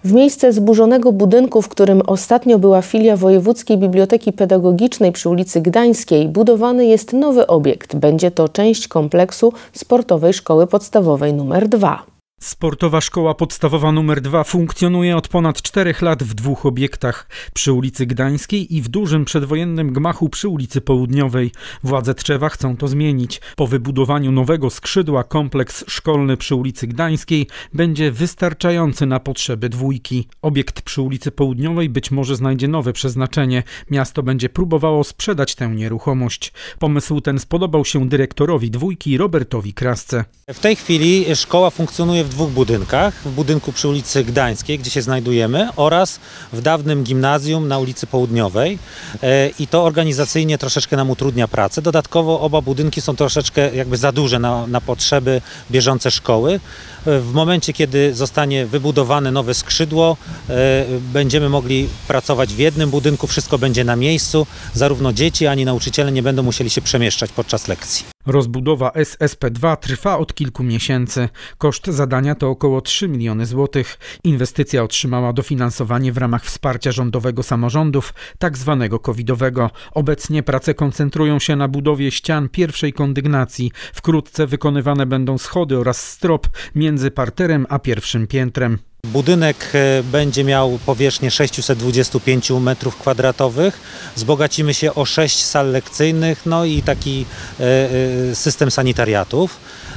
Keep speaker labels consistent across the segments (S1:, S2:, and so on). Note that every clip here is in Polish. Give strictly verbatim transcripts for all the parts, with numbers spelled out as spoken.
S1: W miejsce zburzonego budynku, w którym ostatnio była filia Wojewódzkiej Biblioteki Pedagogicznej przy ulicy Gdańskiej, budowany jest nowy obiekt. Będzie to część kompleksu Sportowej Szkoły Podstawowej nr dwa.
S2: Sportowa Szkoła Podstawowa nr dwa funkcjonuje od ponad czterech lat w dwóch obiektach, przy ulicy Gdańskiej i w dużym przedwojennym gmachu przy ulicy Południowej. Władze Tczewa chcą to zmienić. Po wybudowaniu nowego skrzydła kompleks szkolny przy ulicy Gdańskiej będzie wystarczający na potrzeby dwójki. Obiekt przy ulicy Południowej być może znajdzie nowe przeznaczenie. Miasto będzie próbowało sprzedać tę nieruchomość. Pomysł ten spodobał się dyrektorowi dwójki Robertowi Krasce.
S3: W tej chwili szkoła funkcjonuje w dwóch budynkach. W budynku przy ulicy Gdańskiej, gdzie się znajdujemy, oraz w dawnym gimnazjum na ulicy Południowej. I to organizacyjnie troszeczkę nam utrudnia pracę. Dodatkowo oba budynki są troszeczkę jakby za duże na, na potrzeby bieżące szkoły. W momencie, kiedy zostanie wybudowane nowe skrzydło, będziemy mogli pracować w jednym budynku, wszystko będzie na miejscu. Zarówno dzieci, ani nauczyciele nie będą musieli się przemieszczać podczas lekcji.
S2: Rozbudowa S S P dwa trwa od kilku miesięcy. Koszt zadania to około trzy miliony złotych. Inwestycja otrzymała dofinansowanie w ramach wsparcia rządowego samorządów, tak zwanego covidowego. Obecnie prace koncentrują się na budowie ścian pierwszej kondygnacji. Wkrótce wykonywane będą schody oraz strop między parterem a pierwszym piętrem.
S3: Budynek będzie miał powierzchnię sześćset dwadzieścia pięć metrów kwadratowych. Wzbogacimy się o sześć sal lekcyjnych, no i taki system sanitariatów.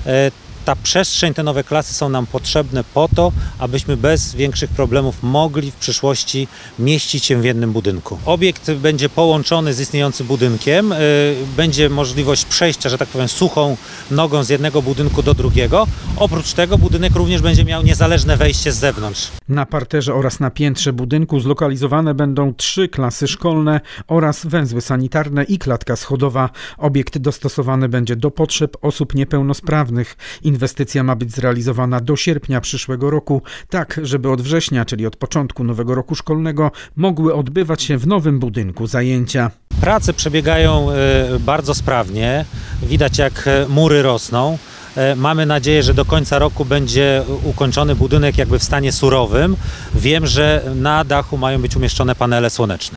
S3: Ta przestrzeń, te nowe klasy są nam potrzebne po to, abyśmy bez większych problemów mogli w przyszłości mieścić się w jednym budynku. Obiekt będzie połączony z istniejącym budynkiem, będzie możliwość przejścia, że tak powiem, suchą nogą z jednego budynku do drugiego. Oprócz tego budynek również będzie miał niezależne wejście z zewnątrz.
S2: Na parterze oraz na piętrze budynku zlokalizowane będą trzy klasy szkolne oraz węzły sanitarne i klatka schodowa. Obiekt dostosowany będzie do potrzeb osób niepełnosprawnych. Inwestycja ma być zrealizowana do sierpnia przyszłego roku, tak żeby od września, czyli od początku nowego roku szkolnego, mogły odbywać się w nowym budynku zajęcia.
S3: Prace przebiegają bardzo sprawnie, widać jak mury rosną. Mamy nadzieję, że do końca roku będzie ukończony budynek jakby w stanie surowym. Wiem, że na dachu mają być umieszczone panele słoneczne.